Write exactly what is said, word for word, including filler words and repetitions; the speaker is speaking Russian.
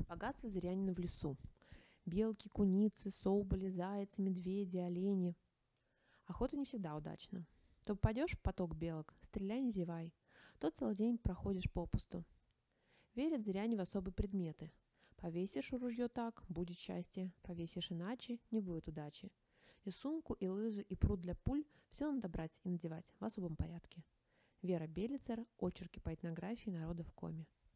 Богатство зырянина в лесу. Белки, куницы, соболи, зайцы, медведи, олени. Охота не всегда удачна. То попадешь в поток белок, стреляй, не зевай. То целый день проходишь попусту. Верят зыряне в особые предметы. Повесишь ружье так, будет счастье. Повесишь иначе, не будет удачи. И сумку, и лыжи, и пруд для пуль все надо брать и надевать в особом порядке. Вера Белицер. Очерки по этнографии народа в коме.